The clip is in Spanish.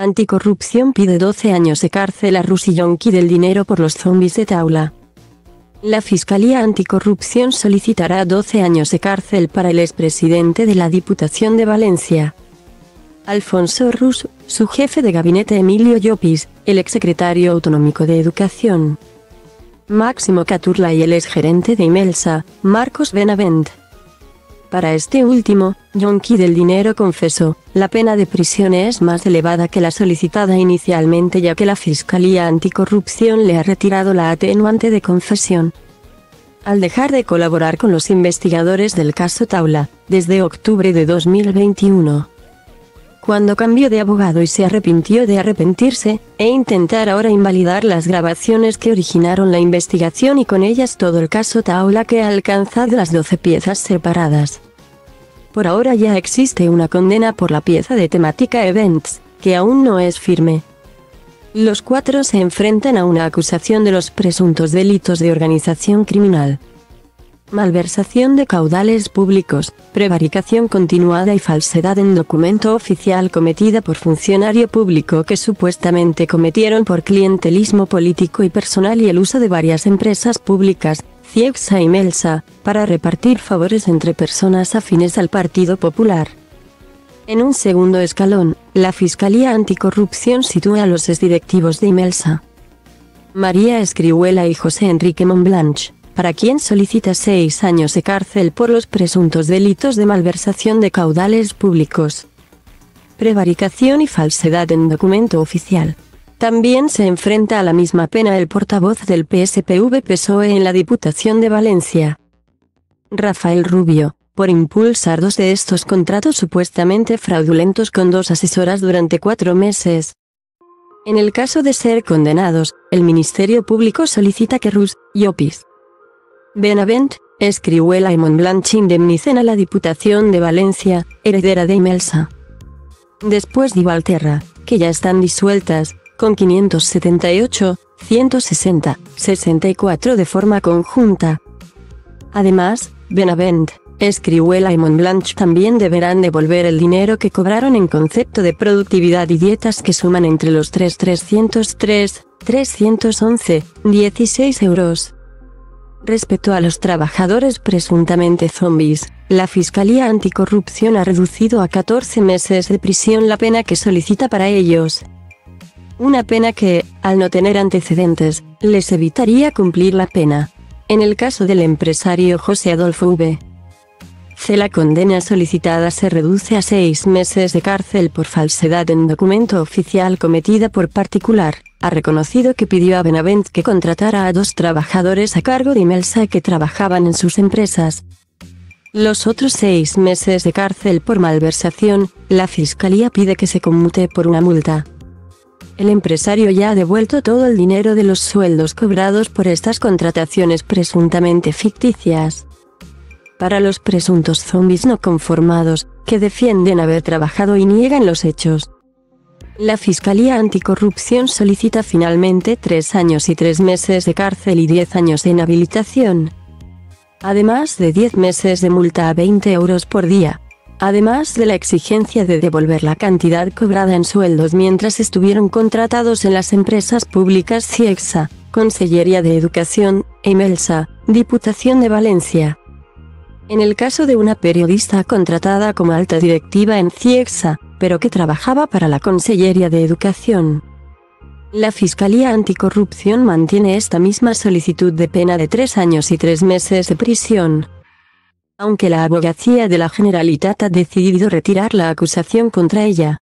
Anticorrupción pide 12 años de cárcel a Rus y Yonki del dinero por los zombies de Taula. La Fiscalía Anticorrupción solicitará 12 años de cárcel para el expresidente de la Diputación de Valencia, Alfonso Rus, su jefe de gabinete Emilio Llopis, el exsecretario autonómico de Educación, Máximo Caturla, y el exgerente de Imelsa, Marcos Benavent. Para este último, Yonki del dinero confesó: la pena de prisión es más elevada que la solicitada inicialmente, ya que la Fiscalía Anticorrupción le ha retirado la atenuante de confesión. Al dejar de colaborar con los investigadores del caso Taula, desde octubre de 2021. Cuando cambió de abogado y se arrepintió de arrepentirse, e intentar ahora invalidar las grabaciones que originaron la investigación y con ellas todo el caso Taula, que ha alcanzado las 12 piezas separadas. Por ahora ya existe una condena por la pieza de temática Events, que aún no es firme. Los cuatro se enfrentan a una acusación de los presuntos delitos de organización criminal, malversación de caudales públicos, prevaricación continuada y falsedad en documento oficial cometida por funcionario público que supuestamente cometieron por clientelismo político y personal y el uso de varias empresas públicas, Ciegsa y Melsa, para repartir favores entre personas afines al Partido Popular. En un segundo escalón, la Fiscalía Anticorrupción sitúa a los exdirectivos de Imelsa, María Escrihuela y José Enrique Montblanch, para quien solicita 6 años de cárcel por los presuntos delitos de malversación de caudales públicos, prevaricación y falsedad en documento oficial. También se enfrenta a la misma pena el portavoz del PSPV-PSOE en la Diputación de Valencia, Rafael Rubio, por impulsar 2 de estos contratos supuestamente fraudulentos con 2 asesoras durante 4 meses. En el caso de ser condenados, el Ministerio Público solicita que Rus, Llopis, Benavent, Escrihuela y Montblanch indemnicen a la Diputación de Valencia, heredera de Imelsa, después de Valterra, que ya están disueltas, con 578, 160, 64 de forma conjunta. Además, Benavent, Escrihuela y Montblanch también deberán devolver el dinero que cobraron en concepto de productividad y dietas, que suman entre los 311, 16 euros. Respecto a los trabajadores presuntamente zombies, la Fiscalía Anticorrupción ha reducido a 14 meses de prisión la pena que solicita para ellos. Una pena que, al no tener antecedentes, les evitaría cumplir la pena. En el caso del empresario José Adolfo V. C., la condena solicitada se reduce a 6 meses de cárcel por falsedad en documento oficial cometida por particular. Ha reconocido que pidió a Benavent que contratara a 2 trabajadores a cargo de Imelsa que trabajaban en sus empresas. Los otros 6 meses de cárcel por malversación, la Fiscalía pide que se conmute por una multa. El empresario ya ha devuelto todo el dinero de los sueldos cobrados por estas contrataciones presuntamente ficticias. Para los presuntos zombies no conformados, que defienden haber trabajado y niegan los hechos, la Fiscalía Anticorrupción solicita finalmente 3 años y 3 meses de cárcel y 10 años de inhabilitación, además de 10 meses de multa a 20 euros por día, además de la exigencia de devolver la cantidad cobrada en sueldos mientras estuvieron contratados en las empresas públicas Ciegsa, Consellería de Educación, e Imelsa, Diputación de Valencia. En el caso de una periodista contratada como alta directiva en Ciegsa, pero que trabajaba para la Consellería de Educación, la Fiscalía Anticorrupción mantiene esta misma solicitud de pena de 3 años y 3 meses de prisión, aunque la Abogacía de la Generalitat ha decidido retirar la acusación contra ella.